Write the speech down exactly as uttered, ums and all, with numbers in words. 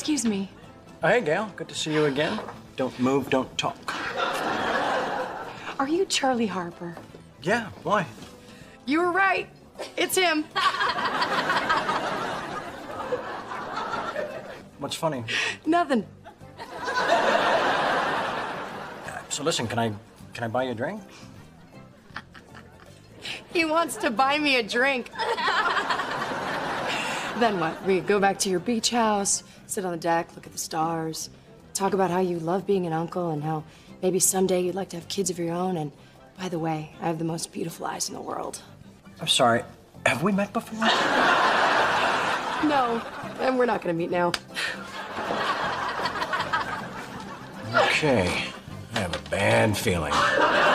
Excuse me. Oh, hey, Gail. Good to see you again. Don't move, don't talk. Are you Charlie Harper? Yeah, why? You were right. It's him. What's funny? Nothing. So listen, can I can I buy you a drink? He wants to buy me a drink. Then what? We go back to your beach house, sit on the deck, look at the stars, talk about how you love being an uncle and how maybe someday you'd like to have kids of your own. And by the way, I have the most beautiful eyes in the world. I'm sorry. Have we met before? No, and we're not gonna meet now. Okay. I have a bad feeling.